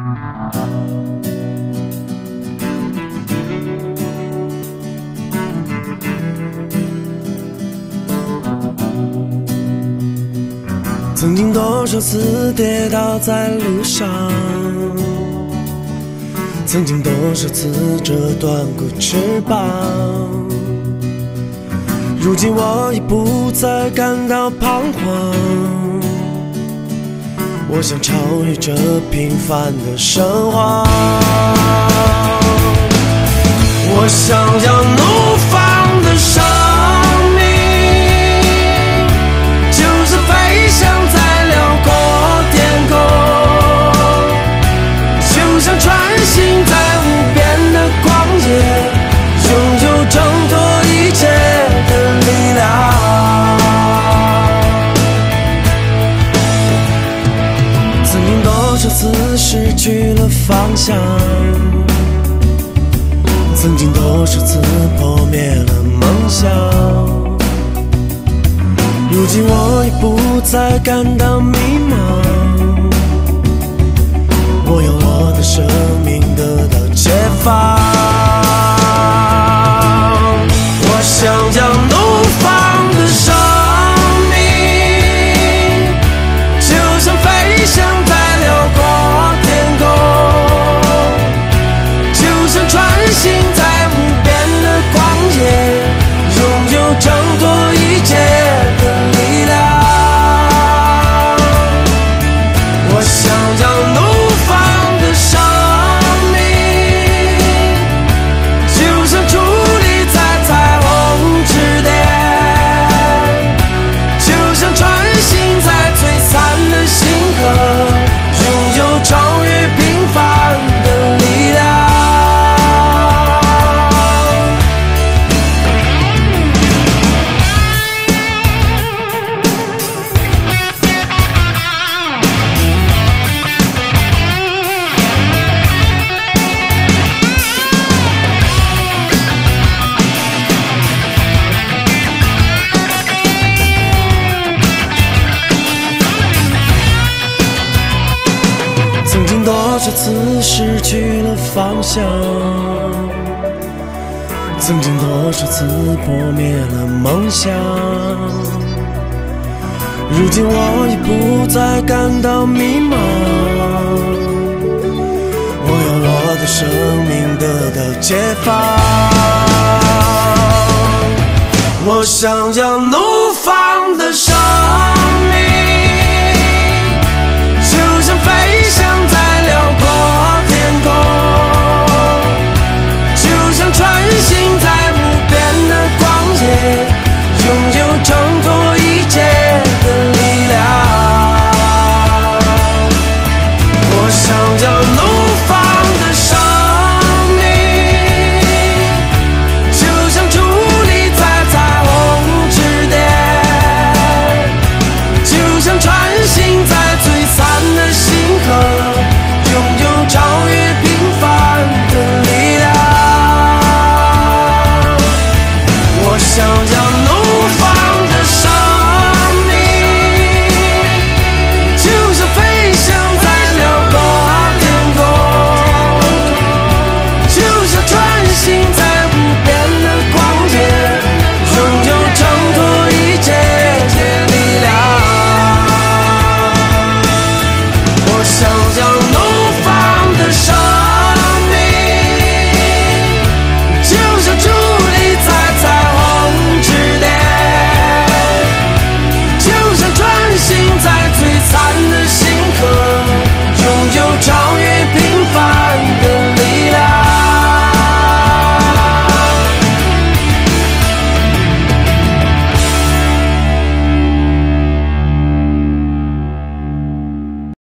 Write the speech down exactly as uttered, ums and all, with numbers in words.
曾经多少次跌倒在路上，曾经多少次折断过翅膀，如今我已不再感到彷徨。我想超越这平凡的生活，我想要怒放的生命，就是飞翔在辽阔天空，就像穿行在无边的旷野，拥有挣脱一切的力量。曾经多少次失去了方向，曾经多少次破灭了梦想，如今我已不再感到迷茫。我用我的生命得到解放，我想要怒放的生命，就像飞翔在辽阔天空，就像穿行在无边的旷野，拥有挣脱一切的力量。我想要怒放的生命，就像矗立在彩虹之巅，就像穿行在璀璨的星河，拥有超越平凡的力量。曾经多少次失去了方向，曾经多少次破灭了梦想，如今我已不再感到迷茫。我用我的生命得到解放，我想要怒放